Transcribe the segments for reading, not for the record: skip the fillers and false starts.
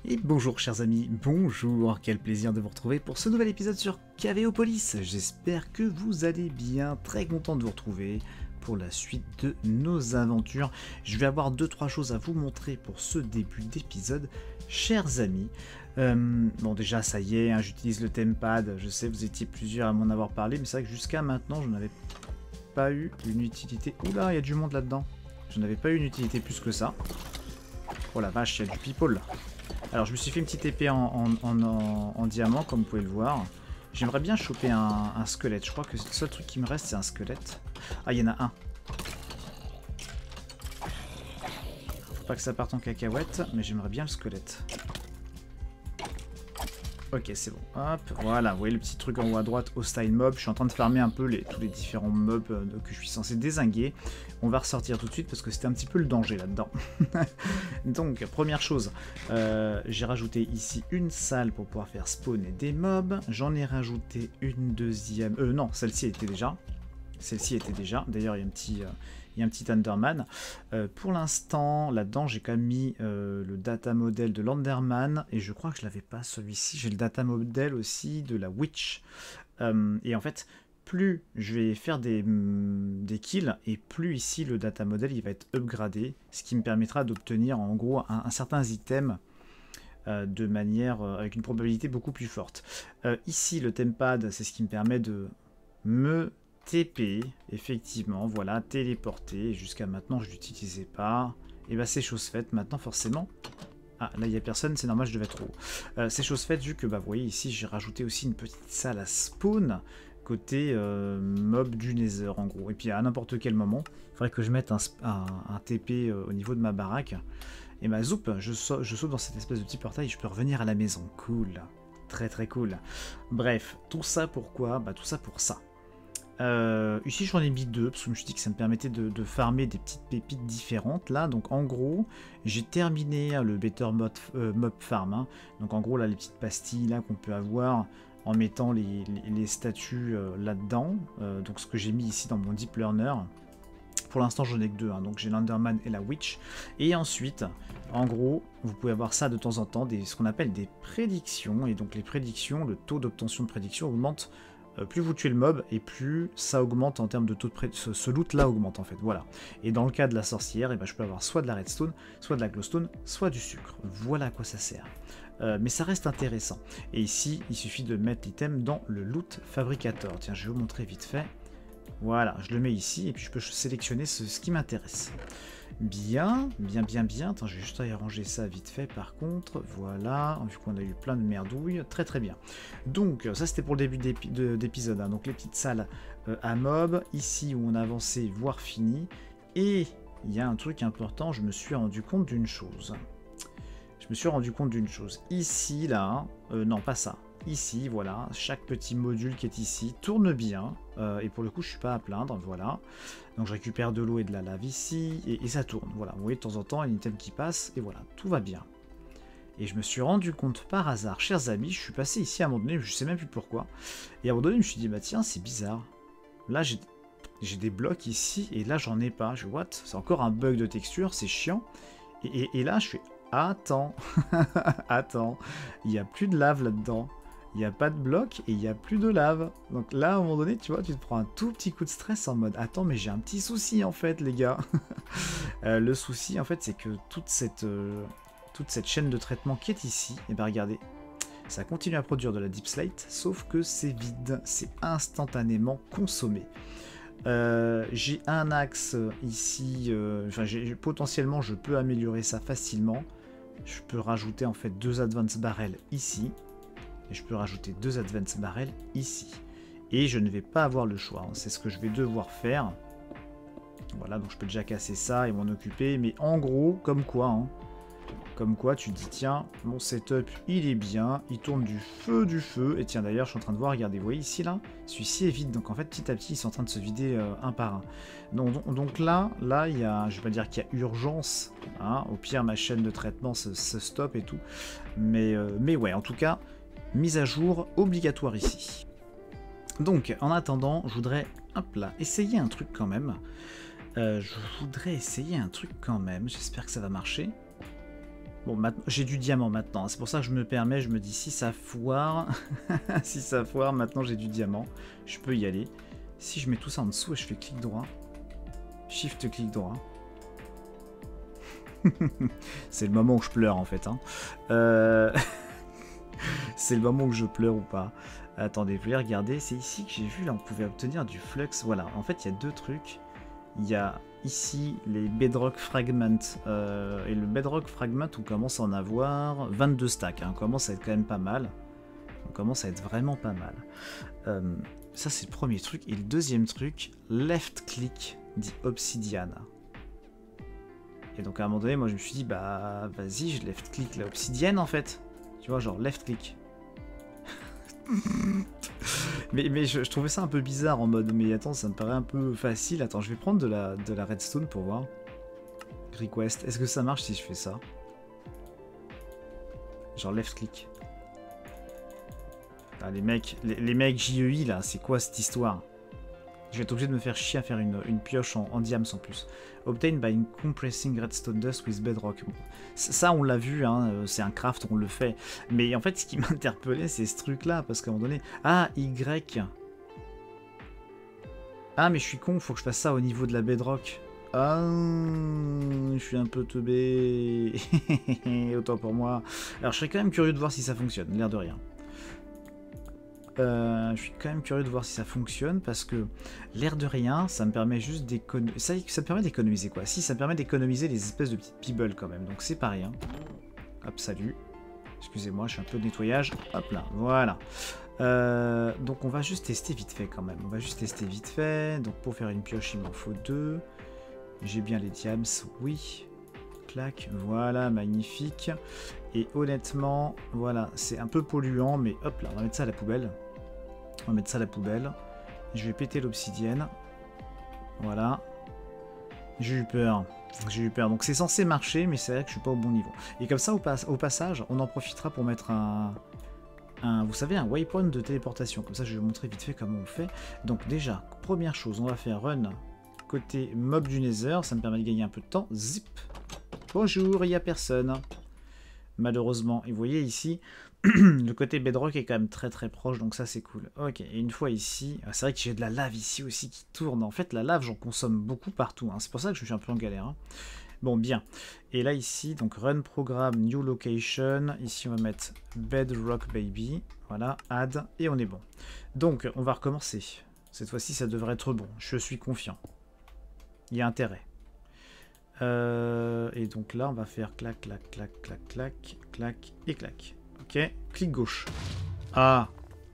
Et bonjour chers amis, bonjour, quel plaisir de vous retrouver pour ce nouvel épisode sur Caveopolis. J'espère que vous allez bien, très content de vous retrouver pour la suite de nos aventures. Je vais avoir 2-3 choses à vous montrer pour ce début d'épisode, chers amis. Bon déjà ça y est, hein, j'utilise le Tempad, je sais vous étiez plusieurs à m'en avoir parlé, mais c'est vrai que jusqu'à maintenant je n'avais pas eu une utilité... Oula, il y a du monde là-dedans. Je n'avais pas eu une utilité plus que ça. Oh la vache, il y a du people. Alors je me suis fait une petite épée en diamant, comme vous pouvez le voir. J'aimerais bien choper un squelette. Je crois que le seul truc qui me reste, c'est un squelette. Ah, il y en a un. Faut pas que ça parte en cacahuète, mais j'aimerais bien le squelette. Ok, c'est bon. Hop, voilà, vous voyez le petit truc en haut à droite, hostile mob. Je suis en train de farmer un peu tous les différents mobs que je suis censé dézinguer. On va ressortir tout de suite parce que c'était un petit peu le danger là-dedans. Donc, première chose, j'ai rajouté ici une salle pour pouvoir faire spawner des mobs. J'en ai rajouté une deuxième... non, celle-ci était déjà. Celle-ci était déjà. D'ailleurs, il y a un petit Enderman. Pour l'instant, là-dedans, j'ai quand même mis le data model de l'Enderman. Et je crois que je l'avais pas celui-ci. J'ai le data model aussi de la Witch. Et en fait, plus je vais faire des kills, et plus ici, le data model, il va être upgradé. Ce qui me permettra d'obtenir, en gros, un certain item de manière... avec une probabilité beaucoup plus forte. Ici, le Tempad, c'est ce qui me permet de me... TP, effectivement, voilà, téléporter. Jusqu'à maintenant, je l'utilisais pas. Et bah, c'est chose faite. Maintenant, forcément. Ah, là, il n'y a personne, c'est normal, je devais être trop. C'est chose faite, vu que, bah, vous voyez, ici, j'ai rajouté aussi une petite salle à spawn, côté mob du Nether, en gros. Et puis, à n'importe quel moment, il faudrait que je mette un TP au niveau de ma baraque. Et bah, zoup, je saute dans cette espèce de petit portail et je peux revenir à la maison. Cool. Très, très cool. Bref, tout ça pourquoi? Bah, tout ça pour ça. Ici j'en ai mis 2 parce que je me suis dit que ça me permettait de farmer des petites pépites différentes là. Donc en gros j'ai terminé le Better Mob Farm, hein. Donc en gros là les petites pastilles là qu'on peut avoir en mettant les statues là-dedans, donc ce que j'ai mis ici dans mon Deep Learner. Pour l'instant j'en ai que 2, hein. Donc j'ai l'Enderman et la Witch. Et ensuite en gros vous pouvez avoir ça de temps en temps, ce qu'on appelle des prédictions. Et donc les prédictions, le taux d'obtention de prédiction augmente. Plus vous tuez le mob, et plus ça augmente en termes de taux de ce loot-là augmente en fait, voilà. Et dans le cas de la sorcière, et ben, je peux avoir soit de la redstone, soit de la glowstone, soit du sucre. Voilà à quoi ça sert. Mais ça reste intéressant. Et ici, il suffit de mettre l'item dans le loot fabricator. Tiens, je vais vous montrer vite fait. Voilà, je le mets ici, et puis je peux sélectionner ce qui m'intéresse. Bien. Attends, je vais juste aller ranger ça vite fait par contre. Voilà, vu qu'on a eu plein de merdouilles. Très très bien. Donc, ça c'était pour le début d'épisode, hein. Donc les petites salles à mob. Ici où on a avancé, voire fini. Et il y a un truc important, je me suis rendu compte d'une chose. Ici, là, non pas ça. Ici, voilà, chaque petit module qui est ici tourne bien, et pour le coup je suis pas à plaindre, voilà. Donc je récupère de l'eau et de la lave ici, et ça tourne, voilà. Vous voyez de temps en temps un item qui passe, et voilà, tout va bien. Et je me suis rendu compte par hasard, chers amis, je suis passé ici à un moment donné, je sais même plus pourquoi, et à un moment donné je me suis dit, bah tiens, c'est bizarre. Là j'ai des blocs ici, et là j'en ai pas, what? C'est encore un bug de texture, c'est chiant. Et là je fais, attends, attends, il n'y a plus de lave là-dedans. Il n'y a pas de bloc et il n'y a plus de lave. Donc là, à un moment donné, tu vois, tu te prends un tout petit coup de stress en mode « Attends, mais j'ai un petit souci en fait, les gars. » Le souci, en fait, c'est que toute cette chaîne de traitement qui est ici, et bien regardez, ça continue à produire de la deep slate, sauf que c'est vide, c'est instantanément consommé. J'ai un axe ici, potentiellement, je peux améliorer ça facilement. Je peux rajouter en fait 2 advance barrels ici. Et je peux rajouter 2 advance barrels ici. Et je ne vais pas avoir le choix, hein. C'est ce que je vais devoir faire. Voilà, donc je peux déjà casser ça et m'en occuper. Mais en gros, comme quoi, hein, comme quoi tu te dis, tiens, mon setup, il est bien. Il tourne du feu. Et tiens, d'ailleurs, je suis en train de voir, regardez, vous voyez ici, là, celui-ci est vide. Donc en fait, petit à petit, ils sont en train de se vider un par un. Donc là, il y a, je vais pas dire qu'il y a urgence, hein. Au pire, ma chaîne de traitement se stoppe et tout. Mais ouais, en tout cas... Mise à jour obligatoire ici. Donc, en attendant, je voudrais, hop là, essayer un truc quand même. J'espère que ça va marcher. Bon, j'ai du diamant maintenant. C'est pour ça que je me permets, je me dis si ça foire, si ça foire, maintenant j'ai du diamant. Je peux y aller. Si je mets tout ça en dessous et je fais clic droit, shift clic droit. C'est le moment où je pleure en fait. Hein. C'est le moment où je pleure ou pas. Attendez, vous voulez regarder? C'est ici que j'ai vu, là on pouvait obtenir du flux. Voilà, en fait il y a deux trucs. Il y a ici les Bedrock Fragments. Et le Bedrock Fragment, on commence à en avoir 22 stacks. Hein. On commence à être quand même pas mal. On commence à être vraiment pas mal. Ça, c'est le premier truc. Et le deuxième truc, left click dit Obsidian. Et donc à un moment donné, moi je me suis dit, bah vas-y, je left click la Obsidienne en fait. Tu vois, genre left click. mais je trouvais ça un peu bizarre en mode, mais attends, ça me paraît un peu facile. Attends, je vais prendre de la redstone pour voir. Request, est-ce que ça marche si je fais ça? Genre left click. Ah, les mecs JEI là, c'est quoi cette histoire? Je vais être obligé de me faire chier à faire une pioche en diams en plus. Obtained by compressing redstone dust with bedrock. Bon, ça, on l'a vu, hein, c'est un craft, on le fait. Mais en fait, ce qui m'interpellait, c'est ce truc-là, parce qu'à un moment donné... Ah, Y. Ah, mais je suis con, faut que je fasse ça au niveau de la bedrock. Ah, je suis un peu teubé. Autant pour moi. Alors, je serais quand même curieux de voir si ça fonctionne, l'air de rien. Je suis quand même curieux de voir si ça fonctionne parce que l'air de rien, ça me permet juste d'économiser. Ça me permet d'économiser quoi? Si, ça me permet d'économiser les espèces de petites pebbles quand même, donc c'est pas rien. Hop, salut. Excusez-moi, je suis un peu de nettoyage. Hop là, voilà. Donc on va juste tester vite fait quand même. On va juste tester vite fait. Donc pour faire une pioche, il m'en faut 2. J'ai bien les diams, oui. Clac, voilà, magnifique. Et honnêtement, voilà, c'est un peu polluant, mais hop là, on va mettre ça à la poubelle. On va mettre ça à la poubelle. Je vais péter l'obsidienne. Voilà. J'ai eu peur. J'ai eu peur. Donc c'est censé marcher, mais c'est vrai que je suis pas au bon niveau. Et comme ça, au passage, on en profitera pour mettre vous savez, un waypoint de téléportation. Comme ça, je vais vous montrer vite fait comment on fait. Donc déjà, première chose, on va faire run côté mob du Nether. Ça me permet de gagner un peu de temps. Zip. Bonjour, il n'y a personne. Malheureusement. Et vous voyez ici, le côté bedrock est quand même très très proche, donc ça c'est cool. Ok, et une fois ici, c'est vrai que j'ai de la lave ici aussi qui tourne. En fait, la lave, j'en consomme beaucoup partout. Hein. C'est pour ça que je suis un peu en galère. Hein. Bon, bien. Et là ici, donc run programme, new location. Ici, on va mettre bedrock baby. Voilà, add, et on est bon. Donc, on va recommencer. Cette fois-ci, ça devrait être bon. Je suis confiant. Il y a intérêt. Et donc là, on va faire clac, clac, clac, clac, clac, clac et clac. Ok, clic gauche. Ah!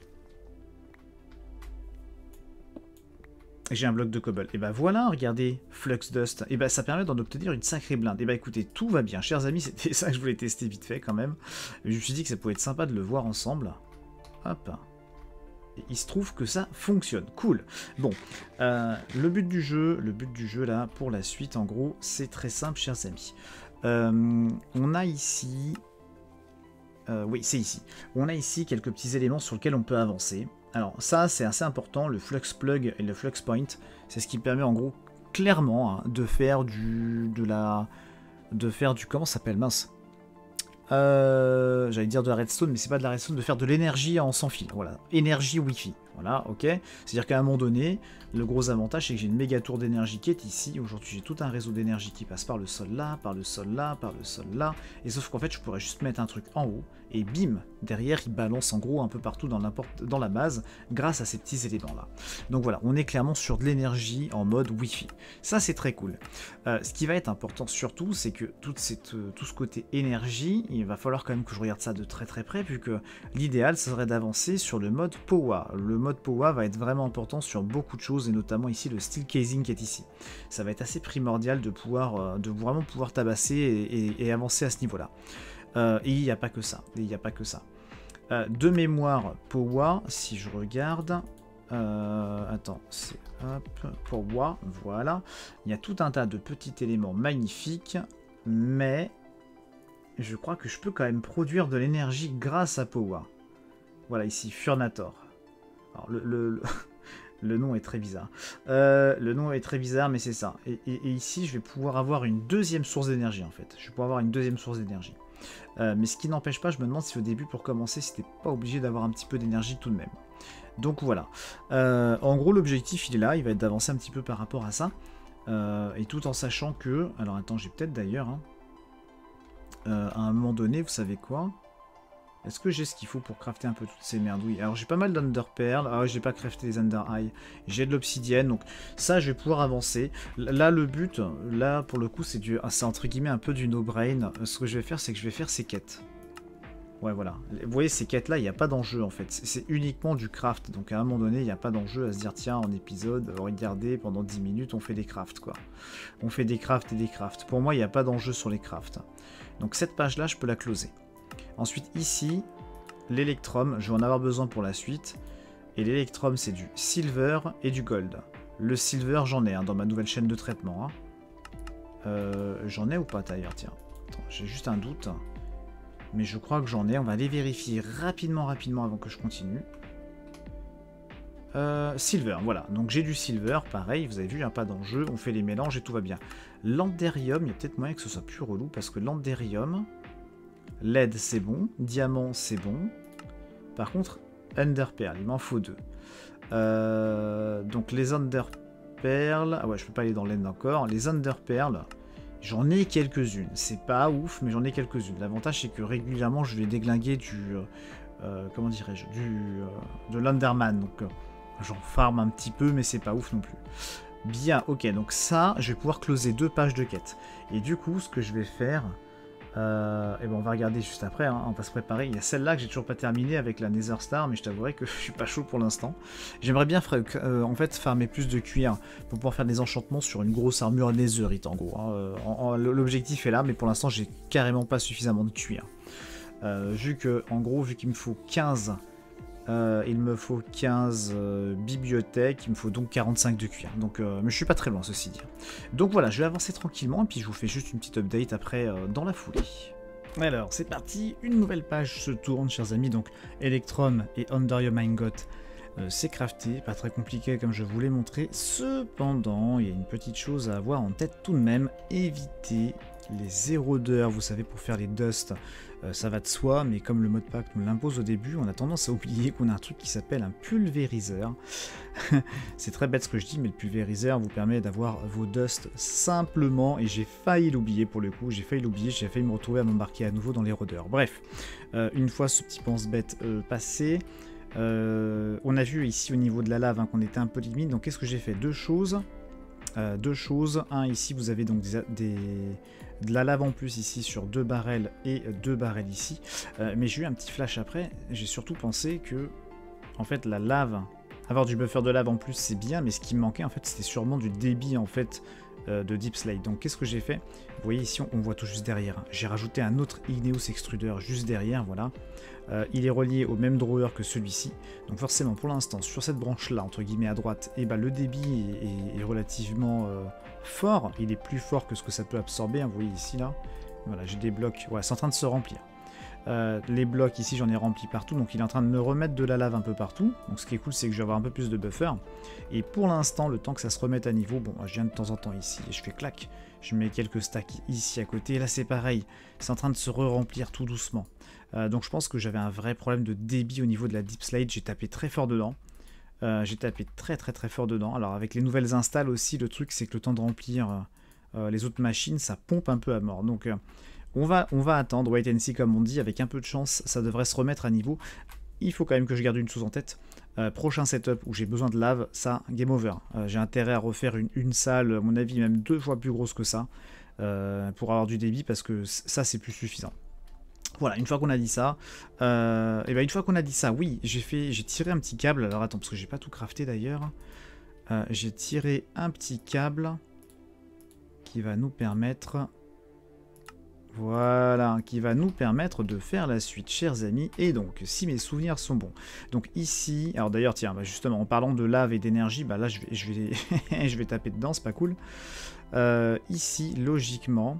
J'ai un bloc de cobble. Et ben voilà, regardez, Flux Dust. Et ben ça permet d'en obtenir une sacrée blinde. Et ben écoutez, tout va bien. Chers amis, c'était ça que je voulais tester vite fait quand même. Je me suis dit que ça pouvait être sympa de le voir ensemble. Hop. Et il se trouve que ça fonctionne. Cool. Bon, le but du jeu là, pour la suite, en gros, c'est très simple, chers amis. On a ici... oui, c'est ici. On a ici quelques petits éléments sur lesquels on peut avancer. Alors ça, c'est assez important, le flux plug et le flux point. C'est ce qui permet en gros, clairement, hein, de faire du... comment ça s'appelle, mince. J'allais dire de la redstone, mais c'est pas de la redstone, de faire de l'énergie en sans fil. Voilà, énergie Wi-Fi. Voilà, ok. C'est-à-dire qu'à un moment donné, le gros avantage, c'est que j'ai une méga tour d'énergie qui est ici. Aujourd'hui, j'ai tout un réseau d'énergie qui passe par le sol là, par le sol là, par le sol là. Et sauf qu'en fait, je pourrais juste mettre un truc en haut, et bim, derrière, il balance en gros un peu partout dans la base, grâce à ces petits éléments-là. Donc voilà, on est clairement sur de l'énergie en mode Wi-Fi. Ça, c'est très cool. Ce qui va être important surtout, c'est que tout ce côté énergie, il va falloir quand même que je regarde ça de très très près, vu que l'idéal, ce serait d'avancer sur le mode Powa. Le mode Powa va être vraiment important sur beaucoup de choses, et notamment ici le steel casing qui est ici. Ça va être assez primordial de vraiment pouvoir tabasser et avancer à ce niveau-là. Et il n'y a pas que ça. Il n'y a pas que ça. De mémoire, Powa, si je regarde... attends, c'est hop, Powa, voilà. Il y a tout un tas de petits éléments magnifiques, mais je crois que je peux quand même produire de l'énergie grâce à Powa. Voilà, ici, Furnator. Alors, le nom est très bizarre. Le nom est très bizarre, mais c'est ça. Et ici, je vais pouvoir avoir une deuxième source d'énergie, en fait. Je vais pouvoir avoir une deuxième source d'énergie. Mais ce qui n'empêche pas, je me demande si au début, pour commencer, c'était pas obligé d'avoir un petit peu d'énergie tout de même. Donc voilà. En gros, l'objectif, il est là, il va être d'avancer un petit peu par rapport à ça. Et tout en sachant que... Alors attends, j'ai peut-être d'ailleurs... Hein, à un moment donné, vous savez quoi? Est-ce que j'ai ce qu'il faut pour crafter un peu toutes ces merdouilles? Alors j'ai pas mal d'Underpearl, ah j'ai pas crafté les Under Eye, j'ai de l'obsidienne, donc ça je vais pouvoir avancer. Là le but, là pour le coup c'est entre guillemets un peu du no-brain. Ce que je vais faire c'est que je vais faire ces quêtes. Ouais voilà, vous voyez ces quêtes là il n'y a pas d'enjeu en fait, c'est uniquement du craft, donc à un moment donné il n'y a pas d'enjeu à se dire tiens en épisode, regardez pendant 10 minutes on fait des crafts quoi. On fait des crafts et des crafts, pour moi il n'y a pas d'enjeu sur les crafts. Donc cette page là je peux la closer. Ensuite ici, l'électrum, je vais en avoir besoin pour la suite. Et l'électrum c'est du silver et du gold. Le silver j'en ai dans ma nouvelle chaîne de traitement. J'en ai ou pas d'ailleurs, tiens. J'ai juste un doute. Mais je crois que j'en ai, on va aller vérifier rapidement avant que je continue. Silver, voilà. Donc j'ai du silver, pareil, vous avez vu, il n'y a pas d'enjeu, on fait les mélanges et tout va bien. Landerium, il y a peut-être moyen que ce soit plus relou parce que Landerium... LED c'est bon, diamant c'est bon. Par contre, Underpearl, il m'en faut 2. Donc les Underpearl, ah ouais, je peux pas aller dans l'end encore. Les Underpearl, j'en ai quelques-unes. C'est pas ouf, mais j'en ai quelques-unes. L'avantage c'est que régulièrement je vais déglinguer comment dirais-je, de l'Underman. Donc j'en farm un petit peu, mais c'est pas ouf non plus. Bien, ok, donc ça, je vais pouvoir closer 2 pages de quête. Et du coup, ce que je vais faire. Et ben on va regarder juste après, hein, on va se préparer. Il y a celle-là que j'ai toujours pas terminée avec la Nether Star, mais je t'avouerai que je suis pas chaud pour l'instant. J'aimerais bien en fait farmer plus de cuir pour pouvoir faire des enchantements sur une grosse armure Netherite en gros. Hein. L'objectif est là, mais pour l'instant j'ai carrément pas suffisamment de cuir. Vu qu'il me faut 15... il me faut 15 bibliothèques, il me faut donc 45 de cuir. Donc, mais je suis pas très loin, ceci dit. Donc voilà, je vais avancer tranquillement, et puis je vous fais juste une petite update après dans la foulée. Alors, c'est parti, une nouvelle page se tourne, chers amis. Donc, Electrum et Underium Ingot, c'est crafté, pas très compliqué comme je vous l'ai montré. Cependant, il y a une petite chose à avoir en tête tout de même, éviter les érodeurs, vous savez, pour faire les dusts. Ça va de soi, mais comme le modpack nous l'impose au début, on a tendance à oublier qu'on a un truc qui s'appelle un pulvériseur. C'est très bête ce que je dis, mais le pulvériseur vous permet d'avoir vos dusts simplement, et j'ai failli l'oublier pour le coup, j'ai failli me retrouver à m'embarquer à nouveau dans les rôdeurs. Bref, une fois ce petit pense-bête passé, on a vu ici au niveau de la lave hein, qu'on était un peu limite, donc qu'est-ce que j'ai fait? Deux choses. Un, ici vous avez donc de la lave en plus ici sur 2 barrels et 2 barrels ici, mais j'ai eu un petit flash après, j'ai surtout pensé que en fait la lave, avoir du buffer de lave en plus c'est bien, mais ce qui me manquait en fait c'était sûrement du débit en fait de Deep Slate. Donc qu'est-ce que j'ai fait? Vous voyez ici on voit tout juste derrière, hein. J'ai rajouté un autre Igneous Extruder juste derrière, voilà. Il est relié au même drawer que celui-ci, donc forcément pour l'instant sur cette branche là entre guillemets à droite, et le débit est relativement fort, il est plus fort que ce que ça peut absorber, hein, vous voyez ici là, voilà j'ai des blocs, ouais, c'est en train de se remplir. Les blocs ici j'en ai rempli partout, donc il est en train de me remettre de la lave un peu partout, donc ce qui est cool c'est que je vais avoir un peu plus de buffer, et pour l'instant le temps que ça se remette à niveau, bon je viens de temps en temps ici et je fais clac, je mets quelques stacks ici à côté, et là c'est pareil, c'est en train de se re-remplir tout doucement. Donc je pense que j'avais un vrai problème de débit au niveau de la Deep Slate, j'ai tapé très fort dedans. J'ai tapé très fort dedans. Alors avec les nouvelles installs aussi, le truc c'est que le temps de remplir les autres machines, ça pompe un peu à mort. Donc on va attendre, wait and see comme on dit, avec un peu de chance, ça devrait se remettre à niveau. Il faut quand même que je garde une chose en tête. Prochain setup où j'ai besoin de lave, ça, game over. J'ai intérêt à refaire une salle, à mon avis même 2 fois plus grosse que ça, pour avoir du débit, parce que ça c'est plus suffisant. Voilà, une fois qu'on a dit ça, oui, j'ai tiré un petit câble. Alors attends, parce que j'ai pas tout crafté d'ailleurs. J'ai tiré un petit câble qui va nous permettre, voilà, qui va nous permettre de faire la suite, chers amis. Et donc, si mes souvenirs sont bons, donc ici, alors d'ailleurs, tiens, justement, en parlant de lave et d'énergie, là, je vais, je vais taper dedans, c'est pas cool. Ici, logiquement,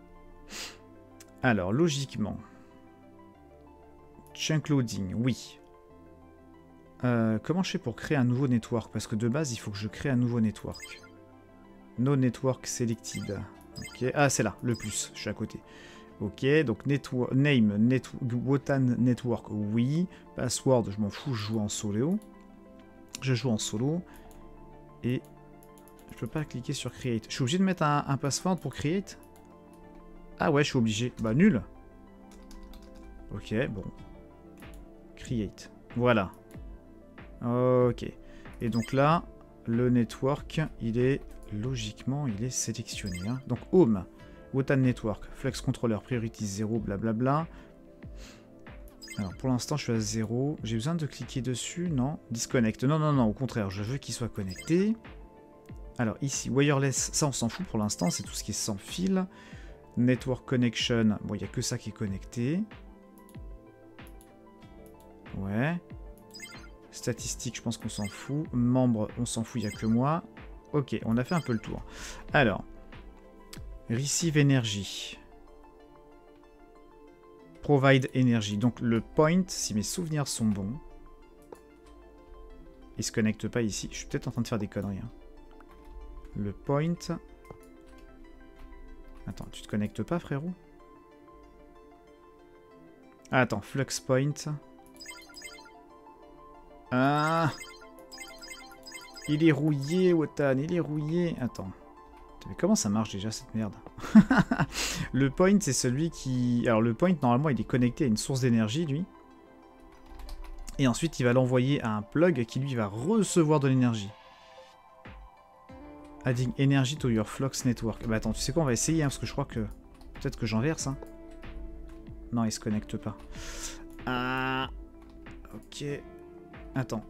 chunk loading, oui. Comment je fais pour créer un nouveau network? Parce que de base, il faut que je crée un nouveau network. No network selected. Ok. Ah, c'est là, le plus. Je suis à côté. Ok, donc Wotan Network, oui. Password, je m'en fous, je joue en solo. Je joue en solo. Et je peux pas cliquer sur Create. Je suis obligé de mettre un password pour Create? Ah ouais, je suis obligé. Bah nul. Ok, bon. Create. Voilà. Ok. Et donc là, le network, il est... Logiquement, il est sélectionné. Hein. Donc Home. Wotan Network, Flex Controller, Priority 0, blablabla. Alors pour l'instant je suis à 0. J'ai besoin de cliquer dessus, non? Disconnect. Non, non, non, au contraire, je veux qu'il soit connecté. Alors ici, Wireless, ça on s'en fout pour l'instant, c'est tout ce qui est sans fil. Network Connection, bon il n'y a que ça qui est connecté. Ouais. Statistiques, je pense qu'on s'en fout. Membres, on s'en fout, il n'y a que moi. Ok, on a fait un peu le tour. Alors... Receive Energy. Provide Energy. Donc le point, si mes souvenirs sont bons, il se connecte pas ici. Je suis peut-être en train de faire des conneries. Hein. Le point... Attends, tu te connectes pas, frérot? Ah, attends, Flux Point. Ah! Il est rouillé, Wotan, il est rouillé. Attends. Mais comment ça marche déjà cette merde? Le point c'est celui qui... Alors le point normalement il est connecté à une source d'énergie lui. Et ensuite il va l'envoyer à un plug qui lui va recevoir de l'énergie. Adding energy to your flux network. Bah attends, tu sais quoi, on va essayer hein, parce que je crois que... Peut-être que j'inverse hein. Non il se connecte pas. Ah... Ok... Attends.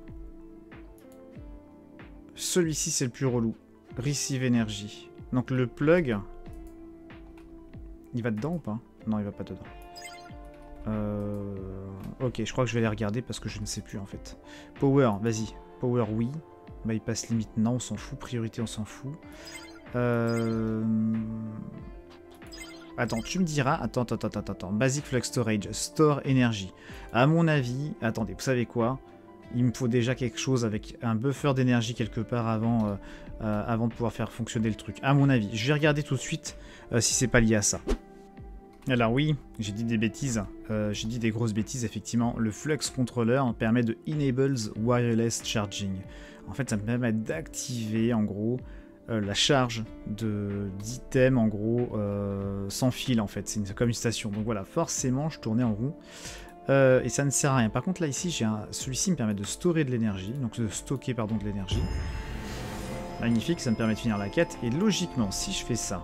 Celui-ci c'est le plus relou. Receive energy. Donc le plug, il va dedans ou pas? Non, il va pas dedans. Ok, je crois que je vais les regarder parce que je ne sais plus en fait. Power, vas-y. Power, oui. Bypass limite, non, on s'en fout. Priorité, on s'en fout. Attends, tu me diras... Attends. Basic Flux Storage, Store Energy. À mon avis... Attendez, vous savez quoi? Il me faut déjà quelque chose avec un buffer d'énergie quelque part avant de pouvoir faire fonctionner le truc. À mon avis, je vais regarder tout de suite si c'est pas lié à ça. Alors oui, j'ai dit des bêtises. J'ai dit des grosses bêtises, effectivement. Le Flux Controller permet de Enables Wireless Charging. En fait, ça me permet d'activer, en gros, la charge d'items, en gros, sans fil, en fait. C'est comme une station. Donc voilà, forcément, je tournais en rond. Et ça ne sert à rien. Par contre là ici celui-ci me permet de stocker de l'énergie, donc de stocker pardon de l'énergie. Magnifique, ça me permet de finir la quête. Et logiquement, si je fais ça,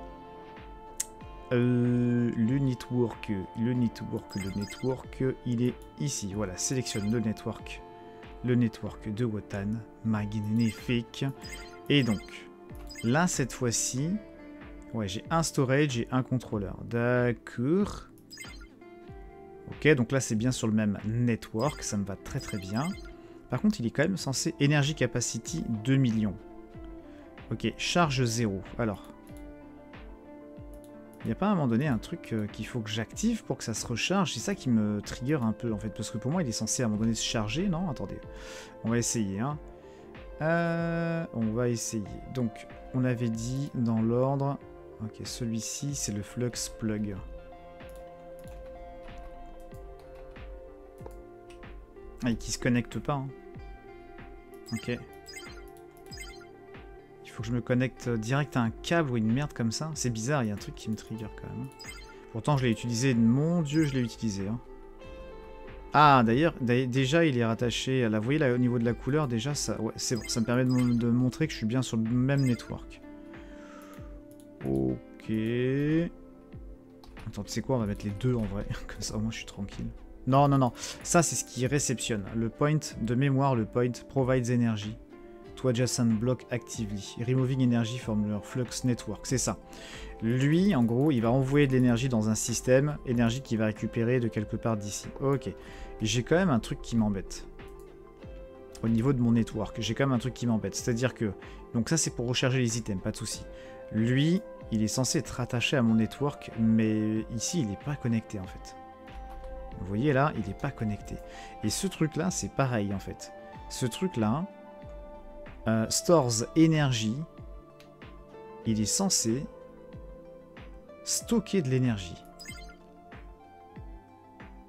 le network, il est ici. Voilà, sélectionne le network de Wotan, magnifique. Et donc là cette fois-ci, ouais, j'ai un storage et un contrôleur. D'accord. Ok, donc là c'est bien sur le même network, ça me va très très bien. Par contre, il est quand même censé Energy Capacity 2 millions. Ok, charge 0. Alors, il n'y a pas à un moment donné un truc qu'il faut que j'active pour que ça se recharge? C'est ça qui me trigger un peu en fait, parce que pour moi il est censé à un moment donné se charger, non? Attendez, on va essayer. Hein. On va essayer. Donc, on avait dit dans l'ordre... Ok, celui-ci c'est le Flux Plug. Ah, et qui se connecte pas. Hein. Ok. Il faut que je me connecte direct à un câble ou une merde comme ça. C'est bizarre, il y a un truc qui me trigger quand même. Pourtant, je l'ai utilisé. Mon dieu, je l'ai utilisé. Hein. Ah, d'ailleurs, déjà, il est rattaché à la... Vous voyez, là, au niveau de la couleur, déjà, ça, ouais, c'est bon. Ça me permet de montrer que je suis bien sur le même network. Ok. Attends, tu sais quoi? On va mettre les deux en vrai. Comme ça, au moins, je suis tranquille. Non, non, non. Ça, c'est ce qui réceptionne. Le point de mémoire, le point provides energy to adjacent block actively. Removing energy from your flux network. C'est ça. Lui, en gros, il va envoyer de l'énergie dans un système, énergie qu'il va récupérer de quelque part d'ici. Ok. J'ai quand même un truc qui m'embête. Au niveau de mon network, j'ai quand même un truc qui m'embête. C'est-à-dire que... Donc ça, c'est pour recharger les items, pas de souci. Lui, il est censé être rattaché à mon network, mais ici, il n'est pas connecté, en fait. Vous voyez là, il n'est pas connecté. Et ce truc-là, c'est pareil en fait. Ce truc-là, stores energy, il est censé stocker de l'énergie.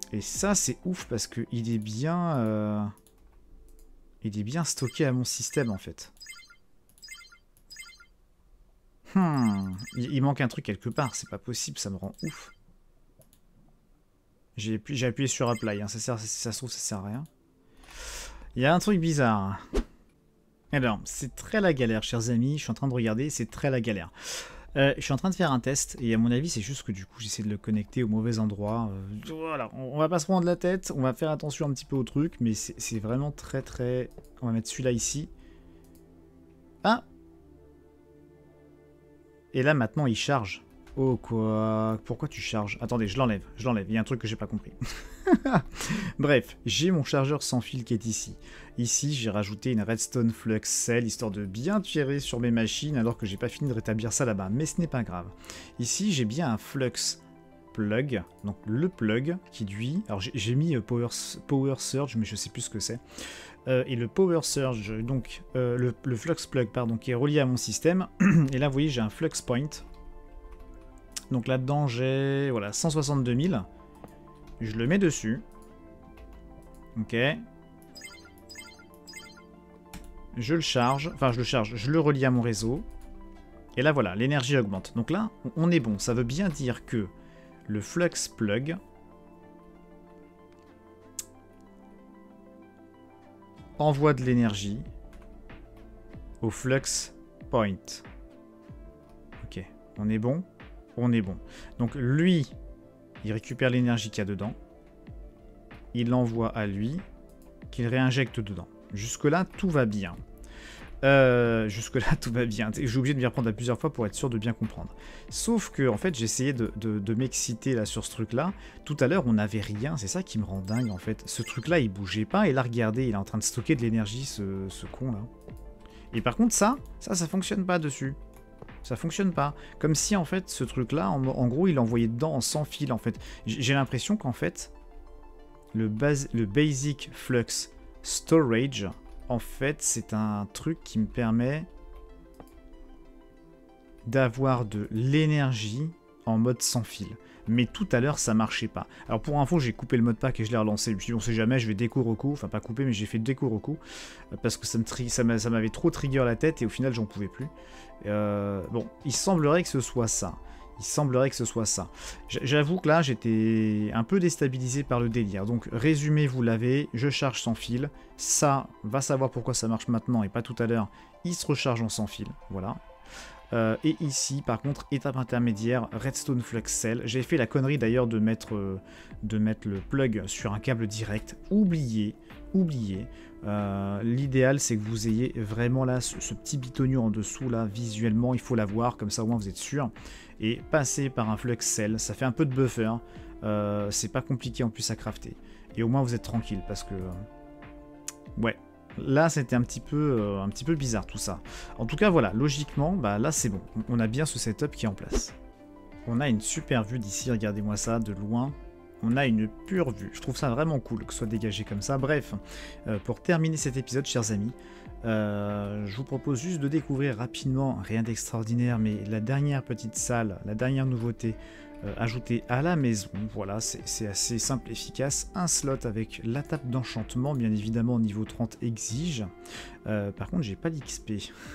Et ça, c'est ouf parce qu'il est bien... il est bien stocké à mon système, en fait. Il manque un truc quelque part, c'est pas possible, ça me rend ouf. J'ai appuyé sur Apply, hein. Ça se trouve, ça sert à rien. Il y a un truc bizarre. Alors, c'est très la galère, chers amis. Je suis en train de regarder, c'est très la galère. Je suis en train de faire un test, et à mon avis, c'est juste que du coup, j'essaie de le connecter au mauvais endroit. Voilà, on va pas se prendre la tête, on va faire attention un petit peu au truc, mais c'est vraiment très très... On va mettre celui-là ici. Ah! Et là, maintenant, il charge. Oh, quoi? Pourquoi tu charges? Attendez, je l'enlève. Il y a un truc que j'ai pas compris. Bref, j'ai mon chargeur sans fil qui est ici. Ici, j'ai rajouté une Redstone Flux Cell, histoire de bien tirer sur mes machines, alors que j'ai pas fini de rétablir ça là-bas. Mais ce n'est pas grave. Ici, j'ai bien un Flux Plug, donc le plug qui lui... Alors, j'ai mis Power Surge, mais je sais plus ce que c'est. Et le Power Surge, donc le Flux Plug, pardon, qui est relié à mon système. Et là, vous voyez, j'ai un Flux Point. Donc là-dedans, j'ai voilà, 162 000. Je le mets dessus. Ok. Je le charge. Enfin, je le charge. Je le relie à mon réseau. Et là, voilà, l'énergie augmente. Donc là, on est bon. Ça veut bien dire que le Flux Plug envoie de l'énergie au Flux Point. Ok. On est bon? On est bon. Donc lui, il récupère l'énergie qu'il y a dedans. Il l'envoie à lui, qu'il réinjecte dedans. Jusque-là, tout va bien. Jusque-là, tout va bien. J'ai oublié de m'y reprendre à plusieurs fois pour être sûr de bien comprendre. Sauf que, en fait, j'essayais de m'exciter là sur ce truc-là. Tout à l'heure, on n'avait rien. C'est ça qui me rend dingue, en fait. Ce truc-là, il bougeait pas. Et là, regardez, il est en train de stocker de l'énergie, ce con-là. Et par contre, ça fonctionne pas dessus. Ça fonctionne pas. Comme si, en fait, ce truc-là, en gros, il envoyait dedans en sans fil, en fait. J'ai l'impression qu'en fait, le Basic Flux Storage, en fait, c'est un truc qui me permet d'avoir de l'énergie en mode sans fil. Mais tout à l'heure, ça marchait pas. Alors pour info, j'ai coupé le modpack et je l'ai relancé. Je me suis dit, on sait jamais, je vais déco-recoup. Enfin, pas couper, mais j'ai fait déco-recoup. Parce que ça m'avait trop trigger la tête et au final, j'en pouvais plus. Bon, il semblerait que ce soit ça. J'avoue que là, j'étais un peu déstabilisé par le délire. Donc, résumé, vous l'avez. Je charge sans fil. Ça, va savoir pourquoi ça marche maintenant et pas tout à l'heure. Il se recharge en sans fil. Voilà. Et ici, par contre, étape intermédiaire, Redstone Flux Cell. J'ai fait la connerie d'ailleurs de mettre le plug sur un câble direct. Oubliez. L'idéal, c'est que vous ayez vraiment là ce petit bitonio en dessous, là, visuellement. Il faut l'avoir, comme ça au moins vous êtes sûr. Et passer par un Flux Cell, ça fait un peu de buffer. C'est pas compliqué en plus à crafter. Et au moins vous êtes tranquille, parce que... ouais. Là, c'était un petit peu bizarre tout ça. En tout cas, voilà, logiquement, bah, là, c'est bon. On a bien ce setup qui est en place. On a une super vue d'ici, regardez-moi ça, de loin. On a une pure vue. Je trouve ça vraiment cool que ce soit dégagé comme ça. Bref, pour terminer cet épisode, chers amis, je vous propose juste de découvrir rapidement, rien d'extraordinaire, mais la dernière petite salle, la dernière nouveauté ajoutée à la maison. Voilà, c'est assez simple et efficace. Un slot avec la table d'enchantement, bien évidemment, niveau 30 exige. Par contre, j'ai pas l'XP.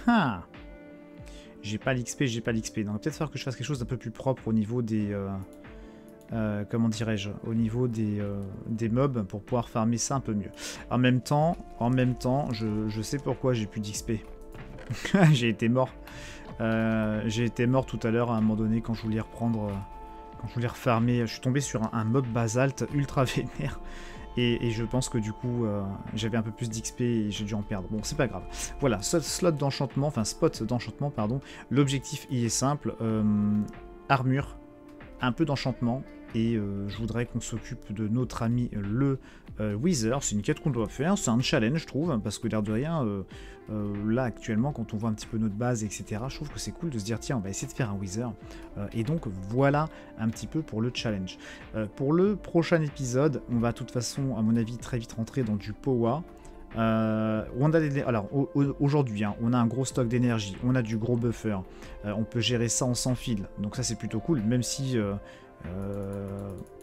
J'ai pas l'XP. Donc, il va peut-être falloir que je fasse quelque chose d'un peu plus propre au niveau des... comment dirais-je, au niveau des mobs pour pouvoir farmer ça un peu mieux. En même temps, je sais pourquoi j'ai plus d'XP. J'ai été mort. J'ai été mort tout à l'heure à un moment donné quand je voulais reprendre, quand je voulais refarmer. Je suis tombé sur un mob basalte ultra vénère. Et je pense que du coup, j'avais un peu plus d'XP et j'ai dû en perdre. Bon, c'est pas grave. Voilà, slot d'enchantement, enfin spot d'enchantement, pardon. L'objectif y est simple. Armure, un peu d'enchantement. Et je voudrais qu'on s'occupe de notre ami le Wither. C'est une quête qu'on doit faire, c'est un challenge je trouve, parce que l'air de rien, là actuellement quand on voit un petit peu notre base, etc., je trouve que c'est cool de se dire tiens on va essayer de faire un Wither. Et donc voilà un petit peu pour le challenge. Pour le prochain épisode, on va de toute façon à mon avis très vite rentrer dans du Powa. Alors aujourd'hui on a un gros stock d'énergie, on a du gros buffer, on peut gérer ça en sans fil, donc ça c'est plutôt cool, même si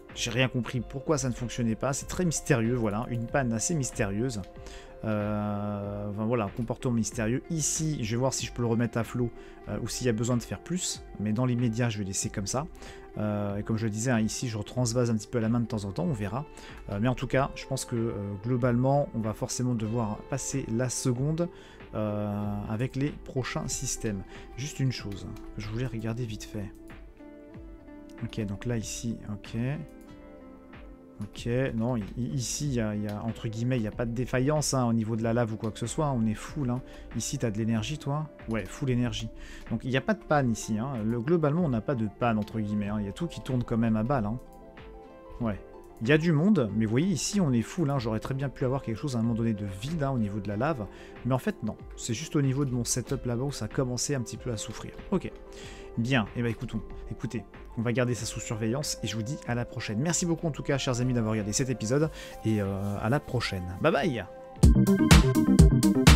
J'ai rien compris pourquoi ça ne fonctionnait pas. C'est très mystérieux, voilà. Une panne assez mystérieuse. Enfin, voilà, un comportement mystérieux. Ici, je vais voir si je peux le remettre à flot ou s'il y a besoin de faire plus. Mais dans l'immédiat, je vais laisser comme ça. Et comme je le disais, hein, ici, je transvase un petit peu à la main de temps en temps, on verra. Mais en tout cas, je pense que globalement, on va forcément devoir passer la seconde avec les prochains systèmes. Juste une chose que je voulais regarder vite fait. Ok, donc là, ici, ok. Ok, non, ici, il y a, entre guillemets, il n'y a pas de défaillance hein, au niveau de la lave ou quoi que ce soit, hein, on est full. Hein. Ici, tu as de l'énergie, toi? Ouais, full énergie. Donc, il n'y a pas de panne ici. Hein. Globalement, on n'a pas de panne, entre guillemets. Hein. Il y a tout qui tourne quand même à balle. Hein. Ouais. Il y a du monde, mais vous voyez, ici, on est full. Hein. J'aurais très bien pu avoir quelque chose à un moment donné de vide hein, au niveau de la lave. Mais en fait, non. C'est juste au niveau de mon setup là-bas où ça a commencé un petit peu à souffrir. Ok. Bien, et bah écoutez, on va garder ça sous surveillance et je vous dis à la prochaine. Merci beaucoup en tout cas, chers amis, d'avoir regardé cet épisode et à la prochaine. Bye bye!